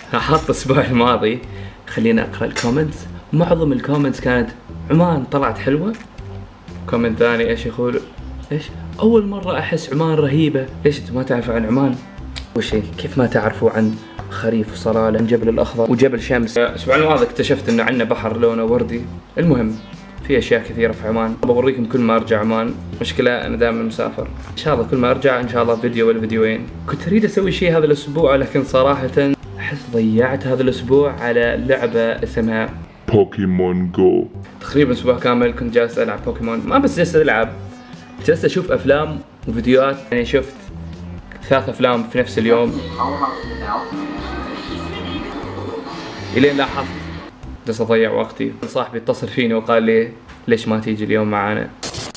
لاحظت الاسبوع الماضي، خلينا اقرا الكومنتس، معظم الكومنتس كانت عمان طلعت حلوه. كومنت ثاني ايش يقول؟ ايش؟ اول مره احس عمان رهيبه. ليش انتم ما تعرفوا عن عمان؟ وشي كيف ما تعرفوا عن خريف وصلاله، جبل الاخضر وجبل شمس. الاسبوع الماضي اكتشفت انه عندنا بحر لونه وردي. المهم في اشياء كثيره في عمان بوريكم كل ما ارجع عمان. مشكله انا دائما مسافر، ان شاء الله كل ما ارجع ان شاء الله فيديو ولا فيديوين. كنت اريد اسوي شيء هذا الاسبوع، لكن صراحه احس ضيعت هذا الاسبوع على لعبه اسمها بوكيمون جو. تقريبا اسبوع كامل كنت جالس العب بوكيمون. ما بس جالس العب، جالس اشوف افلام وفيديوهات. يعني شفت 3 افلام في نفس اليوم، الين لاحظت جالس اضيع وقتي. صاحبي اتصل فيني وقال لي ليش ما تيجي اليوم معانا؟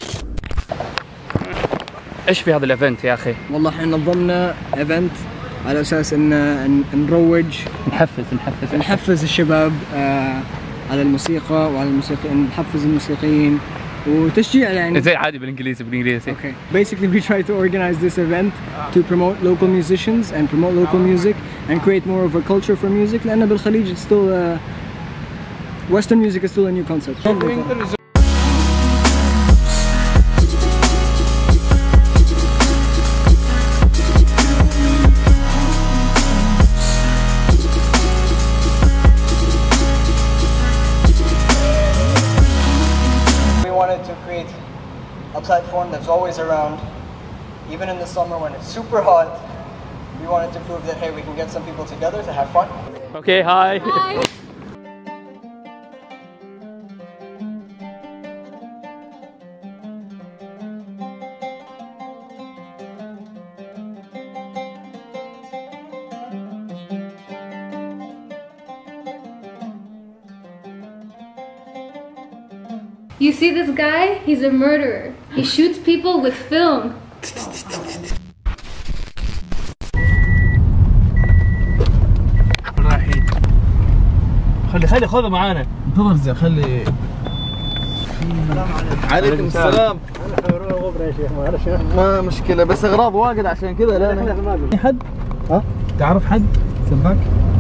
ايش في هذا الايفنت يا اخي؟ والله احنا نظمنا ايفنت على اساس ان نروج، نحفز الشباب على الموسيقى وعلى الموسيقيين، نحفز الموسيقيين وتشجيع يعني. زي عادي بالانجليزي. Okay. Basically we try to organize this event to promote local musicians and promote local music and create more of a culture for music. لأن بالخليج it's still Western music is still a new concept. To create a platform that's always around, even in the summer when it's super hot. We wanted to prove that hey, we can get some people together to have fun. Okay, hi. You see this guy? He's a murderer. He shoots people with film. رايحين. خلي خذه معانا. انتظر زين خلي. عليكم السلام. ما مشكلة بس اغراض واجد عشان كذا. لا في حد؟ ها؟ تعرف حد؟ سباك؟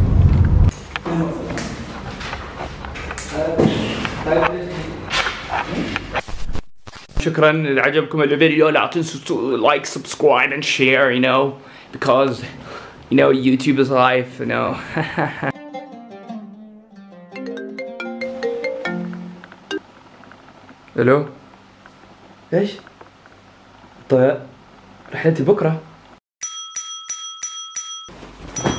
شكرا إذا عجبكم الفيديو لا تنسوا لايك سبسكرايب and share, you know, because you know YouTube is life, you know. الو ايش؟ طيب رحلتي بكره.